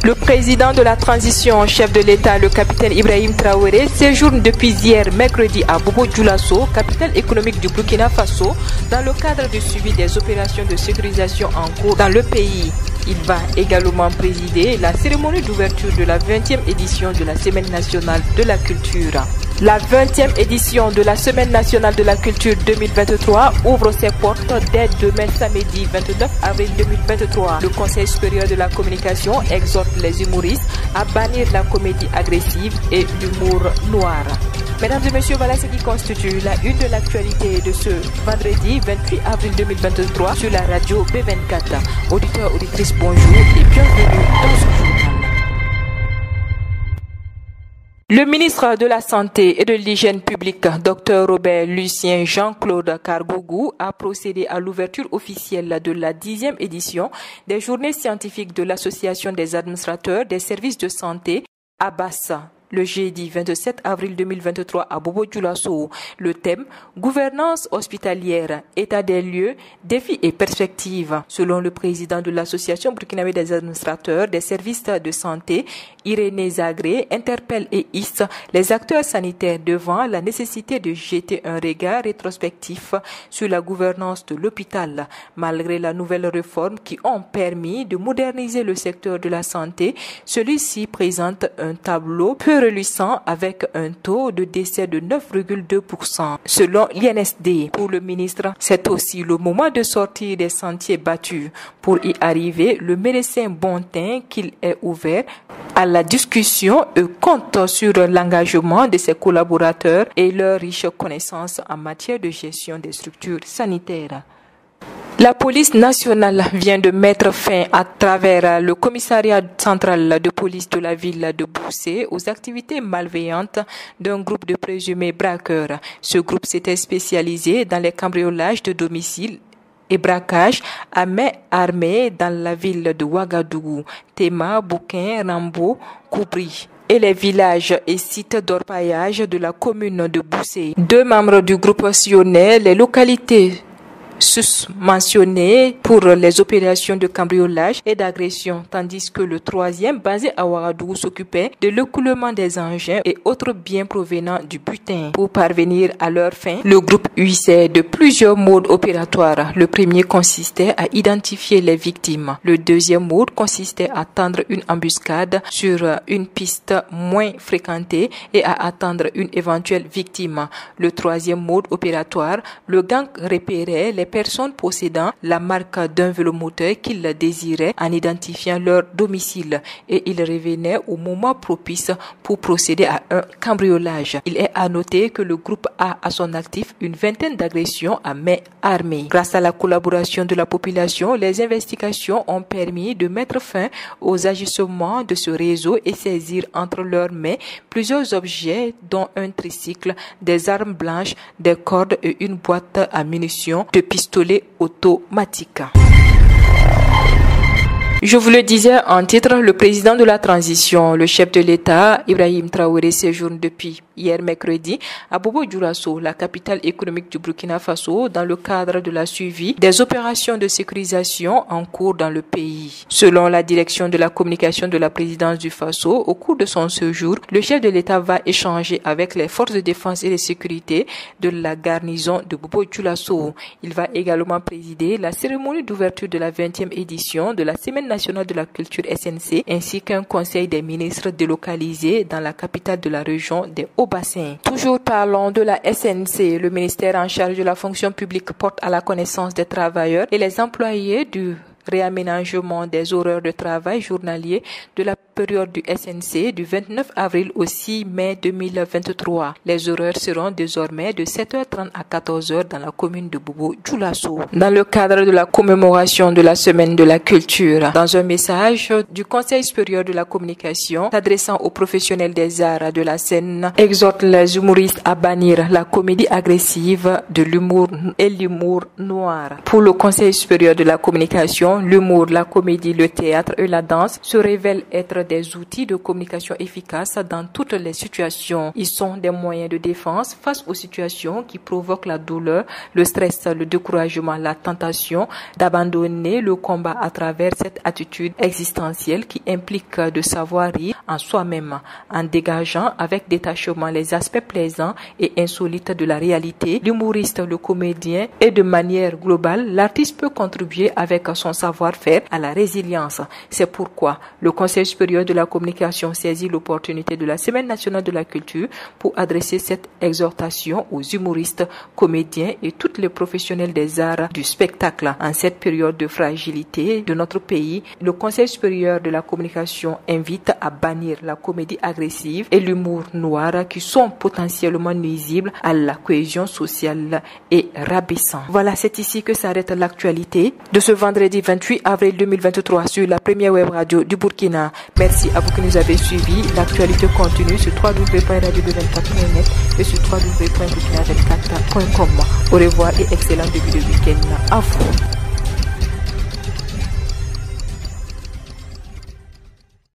Le président de la transition, chef de l'État, le capitaine Ibrahim Traoré, séjourne depuis hier mercredi à Bobo-Dioulasso, capitale économique du Burkina Faso, dans le cadre du suivi des opérations de sécurisation en cours dans le pays. Il va également présider la cérémonie d'ouverture de la 20e édition de la Semaine nationale de la culture. La 20e édition de la Semaine nationale de la culture 2023 ouvre ses portes dès demain samedi 29 avril 2023. Le Conseil supérieur de la communication exhorte les humoristes à bannir la comédie agressive et l'humour noir. Mesdames et messieurs, voilà ce qui constitue la une de l'actualité de ce vendredi 28 avril 2023 sur la radio B24. Auditeurs, auditrices, bonjour et bienvenue dans ce journal. Le ministre de la Santé et de l'Hygiène publique, Dr Robert Lucien Jean-Claude Kargougou, a procédé à l'ouverture officielle de la 10e édition des journées scientifiques de l'Association des administrateurs des services de santé à Bassa, le jeudi 27 avril 2023 à Bobo-Dioulasso. Le thème « Gouvernance hospitalière, état des lieux, défis et perspectives ». Selon le président de l'Association burkinabé des administrateurs des services de santé, Irénée Zagré, interpelle et hisse les acteurs sanitaires devant la nécessité de jeter un regard rétrospectif sur la gouvernance de l'hôpital. Malgré la nouvelle réforme qui ont permis de moderniser le secteur de la santé, celui-ci présente un tableau peu reluisant avec un taux de décès de 9,2%. Selon l'INSD, pour le ministre, c'est aussi le moment de sortir des sentiers battus. Pour y arriver, le médecin Bontin qu'il est ouvert à la discussion et compte sur l'engagement de ses collaborateurs et leur riche connaissance en matière de gestion des structures sanitaires. La police nationale vient de mettre fin à travers le commissariat central de police de la ville de Boussé aux activités malveillantes d'un groupe de présumés braqueurs. Ce groupe s'était spécialisé dans les cambriolages de domicile et braquages à main armée dans la ville de Ouagadougou, Tema, Bouquin, Rambo, Koubri et les villages et sites d'orpaillage de la commune de Boussé. Deux membres du groupe sillonnaient les localités mentionné pour les opérations de cambriolage et d'agression, tandis que le troisième, basé à Ouagadougou, s'occupait de l'écoulement des engins et autres biens provenant du butin. Pour parvenir à leur fin, le groupe usait de plusieurs modes opératoires. Le premier consistait à identifier les victimes. Le deuxième mode consistait à tendre une embuscade sur une piste moins fréquentée et à attendre une éventuelle victime. Le troisième mode opératoire, le gang repérait les personnes possédant la marque d'un vélomoteur qu'ils désiraient en identifiant leur domicile et ils revenaient au moment propice pour procéder à un cambriolage. Il est à noter que le groupe a à son actif une vingtaine d'agressions à main armée. Grâce à la collaboration de la population, les investigations ont permis de mettre fin aux agissements de ce réseau et saisir entre leurs mains plusieurs objets dont un tricycle, des armes blanches, des cordes et une boîte à munitions de pistolet automatique. Je vous le disais en titre, le président de la transition, le chef de l'État, Ibrahim Traoré, séjourne depuis hier mercredi à Bobo-Dioulasso, la capitale économique du Burkina Faso, dans le cadre de la suivi des opérations de sécurisation en cours dans le pays. Selon la direction de la communication de la présidence du Faso, au cours de son séjour, le chef de l'État va échanger avec les forces de défense et de sécurité de la garnison de Bobo-Dioulasso. Il va également présider la cérémonie d'ouverture de la 20e édition de la Semaine nationale de la culture SNC, ainsi qu'un conseil des ministres délocalisé dans la capitale de la région des Hauts-Bassins. Toujours parlons de la SNC, le ministère en charge de la fonction publique porte à la connaissance des travailleurs et les employés du réaménagement des horaires de travail journaliers de la période du SNC du 29 avril au 6 mai 2023. Les horaires seront désormais de 7h30 à 14h dans la commune de Bobo-Dioulasso. Dans le cadre de la commémoration de la Semaine de la culture, dans un message du Conseil supérieur de la communication s'adressant aux professionnels des arts de la scène, exhorte les humoristes à bannir la comédie agressive de l'humour et l'humour noir. Pour le Conseil supérieur de la communication, communication, l'humour, la comédie, le théâtre et la danse se révèlent être des outils de communication efficaces dans toutes les situations. Ils sont des moyens de défense face aux situations qui provoquent la douleur, le stress, le découragement, la tentation d'abandonner le combat à travers cette attitude existentielle qui implique de savoir rire en soi-même, en dégageant avec détachement les aspects plaisants et insolites de la réalité. L'humoriste, le comédien et de manière globale, l'artiste peut contribuer avec son savoir-faire à la résilience. C'est pourquoi le Conseil supérieur de la communication saisit l'opportunité de la Semaine nationale de la culture pour adresser cette exhortation aux humoristes, comédiens et tous les professionnels des arts du spectacle. En cette période de fragilité de notre pays, le Conseil supérieur de la communication invite à bannir la comédie agressive et l'humour noir qui sont potentiellement nuisibles à la cohésion sociale et rabaissants. Voilà, c'est ici que s'arrête l'actualité de ce vendredi 28 avril 2023 sur la première web radio du Burkina. Merci à vous qui nous avez suivis. L'actualité continue sur www.radio224.net et sur www.burkina24.com. Au revoir et excellent début de week-end à vous.